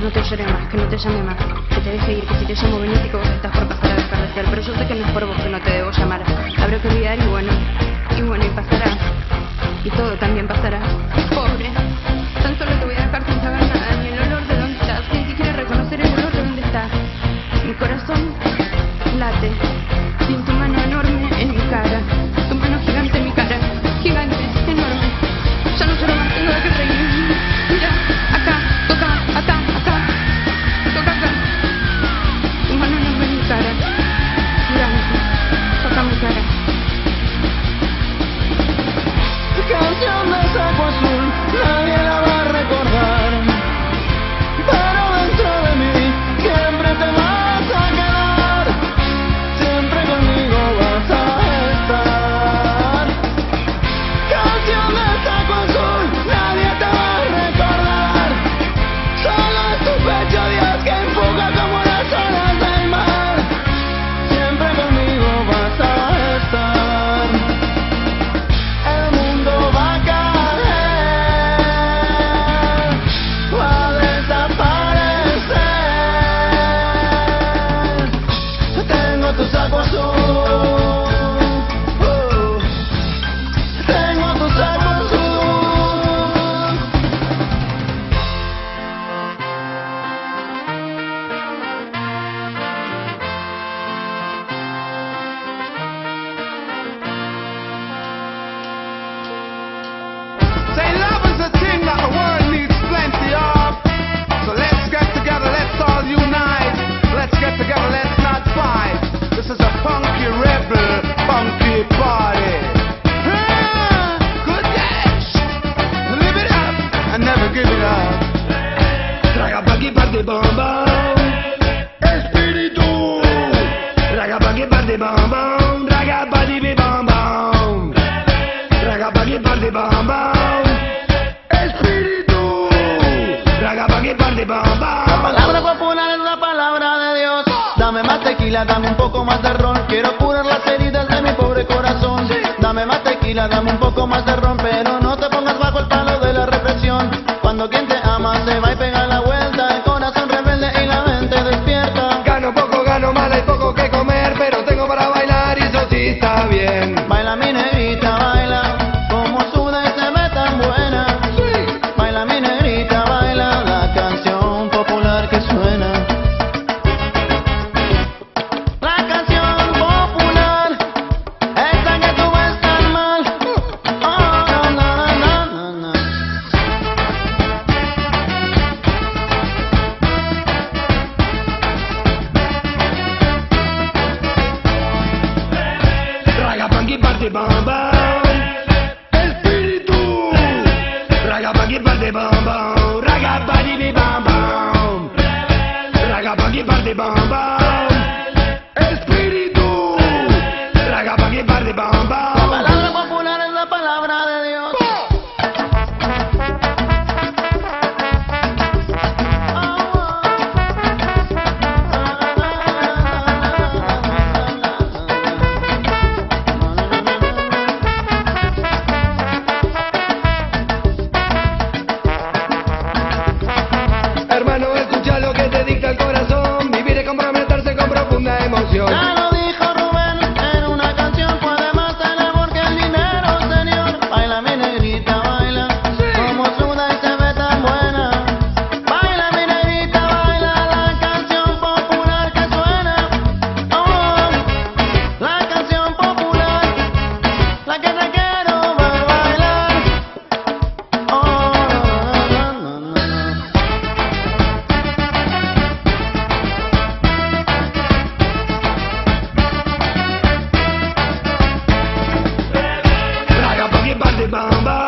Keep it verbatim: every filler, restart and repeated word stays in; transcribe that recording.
no te llore más, que no te llame más, que te deje ir, que si te llamo venite que vos estás por pasar a dejar de ser. Pero yo sé que no es por vos que no te debo llamar. Habrá que olvidar y bueno, y bueno, y pasará. Y todo también pasará. Pobre, tan solo te voy a dejar sin saber nada, ni el olor de dónde estás, sin siquiera reconocer el olor de dónde estás. Mi corazón late, sin tu mano enorme en mi cara, tu mano gigante en mi cara, gigante, enorme. Ya no lloro más, tengo de qué reír. Mira, acá, toca, acá, acá, toca acá. Tu mano enorme en mi cara, gigante, toca mi cara. Canción de saco azul, nadie la va a recordar, pero dentro de mí siempre te vas a quedar, siempre conmigo vas a estar. Canción de saco azul, nadie te va a recordar, solo es tu pecho Dios que empuja como las olas del mar, siempre conmigo vas a estar. El mundo va a caer, va a desaparecer. Tengo tu saco azul, uh, tengo tu saco azul. Say love is a thing that the world needs plenty of. So let's get together, let's all unite. Let's get together, let's not fight. This is a funky rebel, funky party. Ah, good dash. Live it up and never give it up. Raga pa' aquí parte bom bom, espíritu. Raga pa' aquí parte bom bom, raga pa' di bi bom bom. Raga pa' aquí parte bom bom, espíritu. Raga pa' aquí parte bom bom. La palabra popular es la palabra de Dios. Dame más tequila, dame un poco más de ron. Quiero curar las heridas de mi pobre corazón. Dame más tequila, dame un poco más de ron. Pero no te pongas bajo el palo de la represión. Cuando quien te ama se va y pega la vuelta, el corazón rebelde y la mente despierta. Gano poco, gano mal, hay poco que comer, pero tengo para bailar y eso sí está bien. Baila mi negrita, baila, como suda y se ve tan buena. Baila mi negrita, baila, la canción popular que suena. La canción popular, esa que tú ves tan mal. Oh, no, no, no, no, no. Raga punky party bom bom, espíritu. Raga punky party bom bom, raga party bi bom bom. Raga punky party bom bom, espíritu. Raga punky party bom bom. La palabra popular es la palabra de Dios. Hermano, escucha lo que te dicta el corazón. Vivir es comprometerse con profunda emoción. Ya lo dijo Rubén en una canción, puede más el amor que el dinero, señor. Baila mi negrita, baila, como suda y se ve tan buena. Baila mi negrita, baila, la canción popular que suena. Oh, la canción popular, la que te quiero ver bailar. Oh, no, no, no, no, no. Raga punky party bom bom.